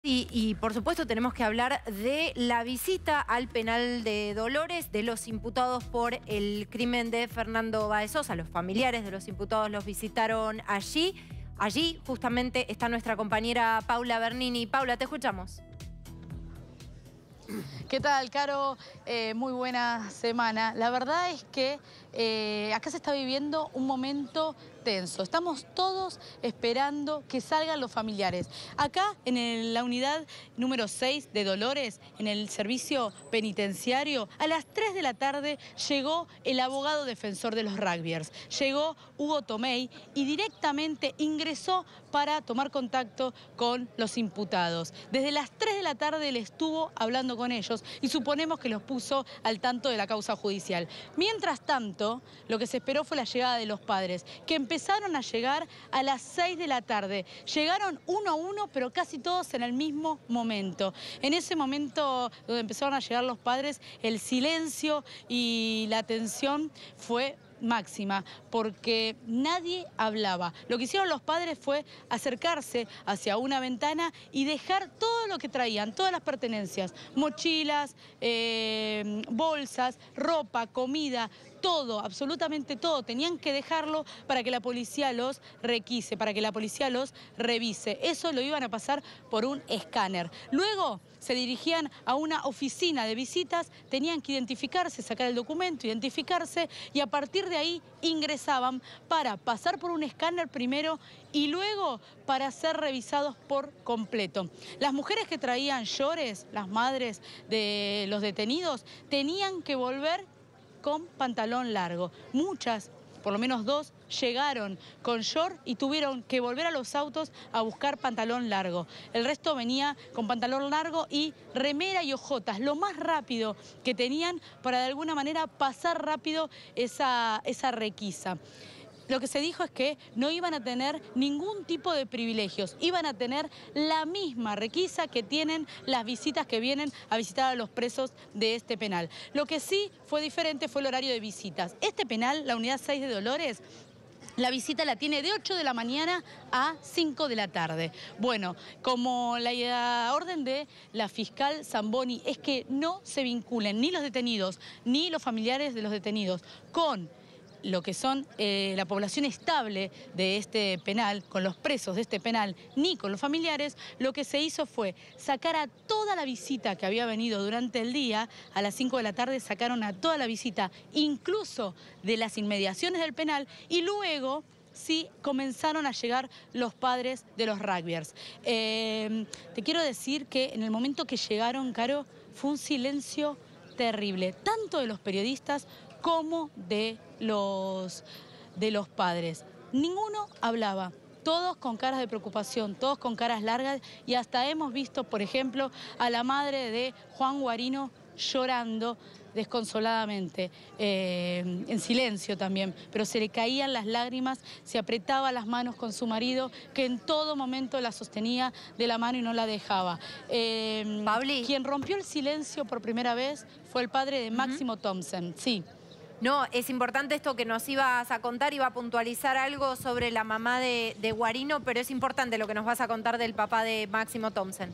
Y por supuesto tenemos que hablar de la visita al penal de Dolores de los imputados por el crimen de Fernando Báez Sosa. Los familiares de los imputados los visitaron allí. Allí justamente está nuestra compañera Paula Bernini. Paula, te escuchamos. ¿Qué tal, Caro? Muy buena semana. La verdad es que acá se está viviendo un momento tenso. Estamos todos esperando que salgan los familiares. Acá, en la unidad número 6 de Dolores, en el servicio penitenciario, a las 3 de la tarde llegó el abogado defensor de los rugbyers. Llegó Hugo Tomei y directamente ingresó para tomar contacto con los imputados. Desde las 3 de la tarde él estuvo hablando con ellos y suponemos que los puso al tanto de la causa judicial. Mientras tanto, lo que se esperó fue la llegada de los padres, que empezaron a llegar a las 6 de la tarde. Llegaron uno a uno, pero casi todos en el mismo momento. En ese momento donde empezaron a llegar los padres, el silencio y la tensión fue máxima, porque nadie hablaba. Lo que hicieron los padres fue acercarse hacia una ventana y dejar todo lo que traían, todas las pertenencias, mochilas, bolsas, ropa, comida, todo, absolutamente todo. Tenían que dejarlo para que la policía los requise, para que la policía los revise. Eso lo iban a pasar por un escáner. Luego se dirigían a una oficina de visitas, tenían que identificarse, sacar el documento, identificarse, y a partir de ahí ingresaban para pasar por un escáner primero y luego para ser revisados por completo. Las mujeres que traían shorts, las madres de los detenidos, tenían que volver con pantalón largo. Muchas, por lo menos dos, llegaron con short y tuvieron que volver a los autos a buscar pantalón largo. El resto venía con pantalón largo y remera y ojotas, lo más rápido que tenían para de alguna manera pasar rápido esa requisa. Lo que se dijo es que no iban a tener ningún tipo de privilegios, iban a tener la misma requisa que tienen las visitas que vienen a visitar a los presos de este penal. Lo que sí fue diferente fue el horario de visitas. Este penal, la unidad 6 de Dolores, la visita la tiene de 8 de la mañana a 5 de la tarde. Bueno, como la orden de la fiscal Zamboni es que no se vinculen ni los detenidos ni los familiares de los detenidos con lo que son la población estable de este penal, con los presos de este penal, ni con los familiares, lo que se hizo fue sacar a toda la visita que había venido durante el día. A las 5 de la tarde sacaron a toda la visita, incluso de las inmediaciones del penal, y luego sí comenzaron a llegar los padres de los rugbyers. Te quiero decir que en el momento que llegaron, Caro, fue un silencio terrible, tanto de los periodistas como de los padres. Ninguno hablaba, todos con caras de preocupación, todos con caras largas, y hasta hemos visto, por ejemplo, a la madre de Juan Guarino llorando desconsoladamente, en silencio también, pero se le caían las lágrimas, se apretaba las manos con su marido, que en todo momento la sostenía de la mano y no la dejaba. Pauli, quien rompió el silencio por primera vez fue el padre de Máximo Thompson, sí. No, es importante esto que nos ibas a contar, iba a puntualizar algo sobre la mamá de Guarino, pero es importante lo que nos vas a contar del papá de Máximo Thompson.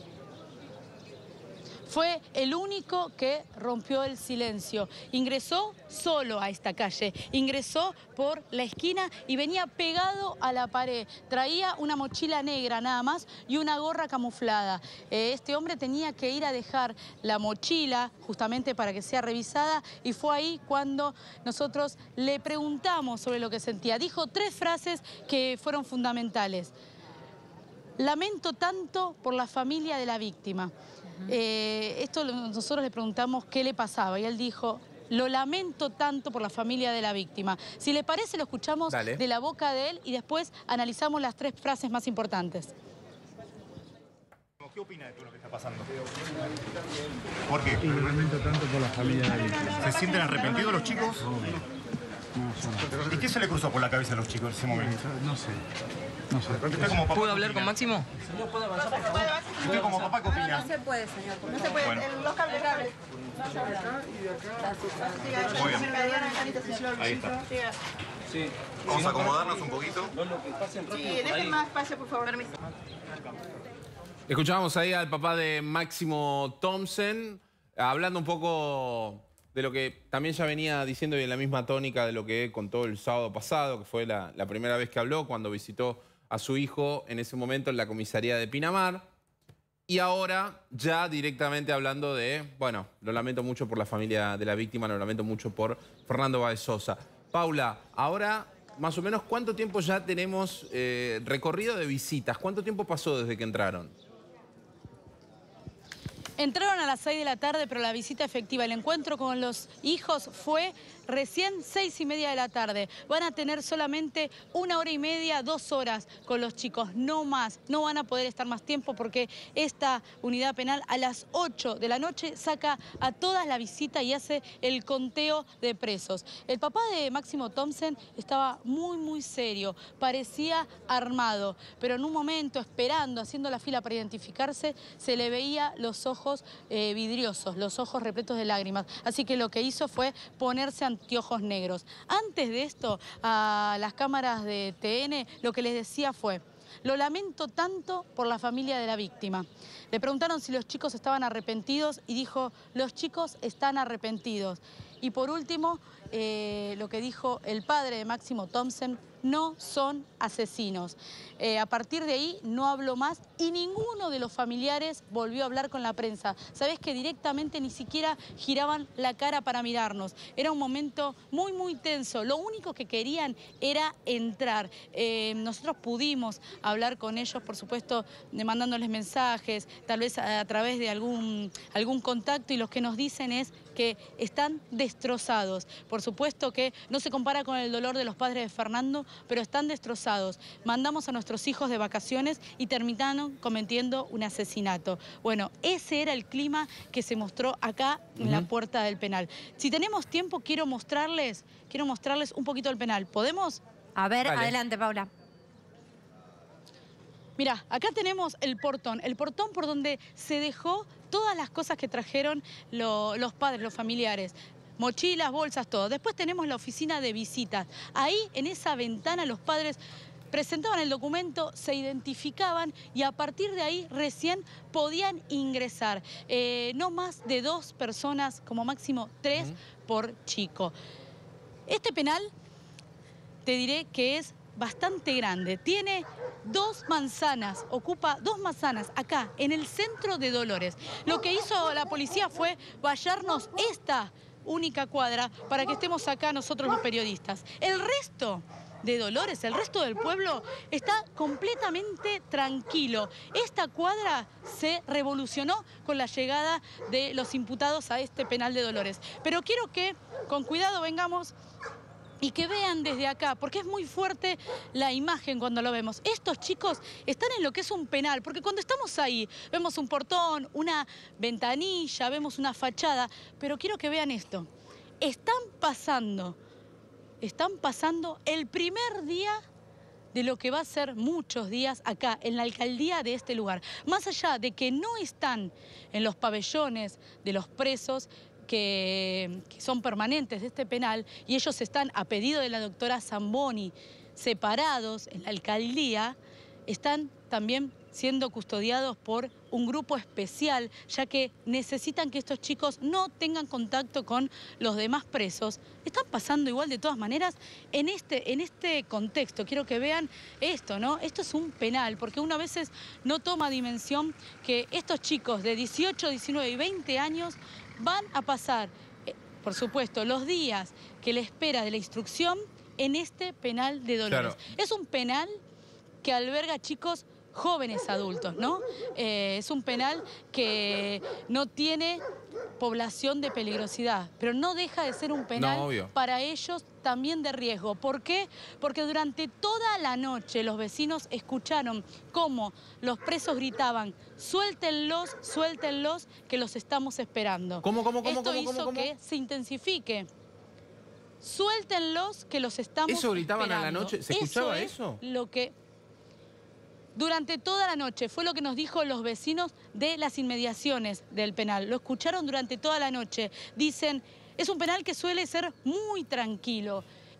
Fue el único que rompió el silencio. Ingresó solo a esta calle, ingresó por la esquina y venía pegado a la pared. Traía una mochila negra nada más y una gorra camuflada. Este hombre tenía que ir a dejar la mochila justamente para que sea revisada, y fue ahí cuando nosotros le preguntamos sobre lo que sentía. Dijo 3 frases que fueron fundamentales. Lamento tanto por la familia de la víctima. Nosotros le preguntamos qué le pasaba y él dijo: lo lamento tanto por la familia de la víctima. Si le parece, lo escuchamos de la boca de él y después analizamos las 3 frases más importantes. ¿Qué opina de todo lo que está pasando? ¿Por qué? Lo lamento tanto por la familia de la víctima. ¿Se sienten arrepentidos los chicos? ¿Y qué se le cruzó por la cabeza a los chicos en ese momento? No sé. No sé. ¿Usted como papá, ¿Puedo hablar con Máximo? Señor, ¿puede avanzar, por favor? ¿Usted como papá qué opina? No se puede, señor. No se puede. Bueno. Los cables. Muy bien. Ahí está. Sí. Vamos a acomodarnos un poquito. No, que pasen rápido Sí, por ahí. dejen más espacio, por favor. Permiso. Escuchábamos ahí al papá de Máximo Thompson, hablando un poco de lo que también ya venía diciendo y en la misma tónica de lo que contó el sábado pasado, que fue la primera vez que habló cuando visitó a su hijo en ese momento en la comisaría de Pinamar. Y ahora ya directamente hablando de, bueno, lo lamento mucho por la familia de la víctima, lo lamento mucho por Fernando Báez Sosa. Paula, ahora más o menos ¿cuánto tiempo ya tenemos recorrido de visitas? ¿Cuánto tiempo pasó desde que entraron? Entraron a las 6 de la tarde, pero la visita efectiva, el encuentro con los hijos fue recién 6:30 de la tarde. Van a tener solamente 1 hora y media, 2 horas con los chicos, no más. No van a poder estar más tiempo porque esta unidad penal a las 8 de la noche saca a todas la visita y hace el conteo de presos. El papá de Máximo Thompson estaba muy serio, parecía armado, pero en un momento, esperando, haciendo la fila para identificarse, se le veía los ojos vidriosos, los ojos repletos de lágrimas. Así que lo que hizo fue ponerse anteojos negros. Antes de esto, a las cámaras de TN, lo que les decía fue: lo lamento tanto por la familia de la víctima. Le preguntaron si los chicos estaban arrepentidos y dijo: los chicos están arrepentidos. Y por último, lo que dijo el padre de Máximo Thompson: no son asesinos. A partir de ahí no habló más y ninguno de los familiares volvió a hablar con la prensa. Sabés que directamente ni siquiera giraban la cara para mirarnos. Era un momento muy tenso. Lo único que querían era entrar. Nosotros pudimos hablar con ellos, por supuesto, mandándoles mensajes, tal vez a través de algún contacto, y lo que nos dicen es que están destrozados. Por supuesto que no se compara con el dolor de los padres de Fernando, pero están destrozados. Mandamos a nuestros hijos de vacaciones y terminaron cometiendo un asesinato. Bueno, ese era el clima que se mostró acá en la puerta del penal. Si tenemos tiempo, quiero mostrarles un poquito el penal. ¿Podemos? A ver, Dale. adelante, Paula. Mirá, acá tenemos el portón por donde se dejó todas las cosas que trajeron los padres, los familiares. Mochilas, bolsas, todo. Después tenemos la oficina de visitas. Ahí, en esa ventana, los padres presentaban el documento, se identificaban y a partir de ahí recién podían ingresar. No más de 2 personas, como máximo 3 por chico. Este penal, te diré que es bastante grande. Tiene 2 manzanas, ocupa 2 manzanas acá, en el centro de Dolores. Lo que hizo la policía fue vallarnos esta única cuadra para que estemos acá nosotros los periodistas. El resto de Dolores, el resto del pueblo está completamente tranquilo. Esta cuadra se revolucionó con la llegada de los imputados a este penal de Dolores. Pero quiero que con cuidado vengamos y que vean desde acá, porque es muy fuerte la imagen cuando lo vemos. Estos chicos están en lo que es un penal, porque cuando estamos ahí vemos un portón, una ventanilla, vemos una fachada, pero quiero que vean esto. Están pasando el primer día de lo que va a ser muchos días acá, en la alcaldía de este lugar. Más allá de que no están en los pabellones de los presos, que son permanentes de este penal, y ellos están, a pedido de la doctora Zamboni, separados en la alcaldía, están también siendo custodiados por un grupo especial, ya que necesitan que estos chicos no tengan contacto con los demás presos. Están pasando igual de todas maneras en este contexto. Quiero que vean esto, ¿no? Esto es un penal, porque uno a veces no toma dimensión que estos chicos de 18, 19 y 20 años van a pasar, por supuesto, los días que le espera de la instrucción en este penal de Dolores. Claro. Es un penal que alberga chicos jóvenes adultos, ¿no? Es un penal que no tiene población de peligrosidad, pero no deja de ser un penal para ellos también de riesgo. ¿Por qué? Porque durante toda la noche los vecinos escucharon cómo los presos gritaban: suéltenlos, suéltenlos, que los estamos esperando. Esto hizo que se intensifique. Suéltenlos, que los estamos esperando. ¿Eso gritaban a la noche? ¿Se escuchaba eso? Lo que durante toda la noche fue lo que nos dijo los vecinos de las inmediaciones del penal. Lo escucharon durante toda la noche. Dicen, es un penal que suele ser muy tranquilo.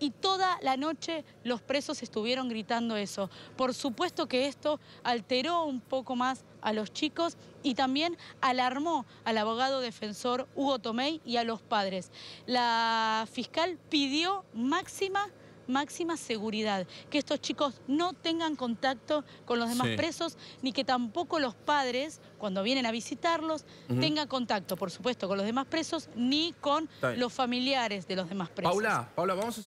y toda la noche los presos estuvieron gritando eso. Por supuesto que esto alteró un poco más a los chicos y también alarmó al abogado defensor Hugo Tomei y a los padres. La fiscal pidió máxima seguridad, que estos chicos no tengan contacto con los demás presos, ni que tampoco los padres, cuando vienen a visitarlos, tengan contacto, por supuesto, con los demás presos, ni con los familiares de los demás presos. Paula, vamos a